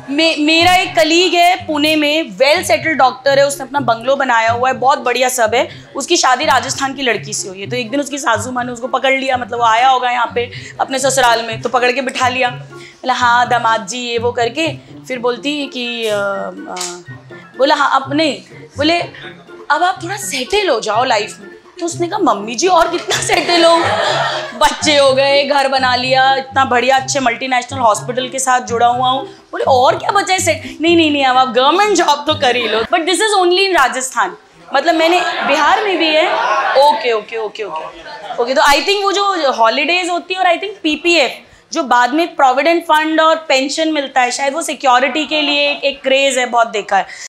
मेरा एक कलीग है पुणे में, वेल सेटल्ड डॉक्टर है, उसने अपना बंगलो बनाया हुआ है, बहुत बढ़िया सब है। उसकी शादी राजस्थान की लड़की से हुई है। तो एक दिन उसकी सासू माँ ने उसको पकड़ लिया, मतलब वो आया होगा यहाँ पे अपने ससुराल में, तो पकड़ के बिठा लिया। बोला हाँ दामाद जी ये वो करके, फिर बोलती कि बोला हाँ अब नहीं, बोले अब आप थोड़ा सेटल हो जाओ लाइफ में। तो उसने कहा मम्मी जी और कितना सेटल हो, बच्चे हो गए, घर बना लिया, इतना बढ़िया अच्छे मल्टीनेशनल हॉस्पिटल के साथ जुड़ा हुआ हूँ, बोले और क्या बचा है सेट। नहीं अब आप गवर्नमेंट जॉब तो कर ही लो। But this is only in Rajasthan, मतलब मैंने बिहार में भी है। ओके तो आई थिंक वो जो हॉलीडेज होती है और आई थिंक पीपीएफ जो बाद में प्रोविडेंट फंड और पेंशन मिलता है, शायद वो सिक्योरिटी के लिए एक क्रेज है, बहुत देखा है।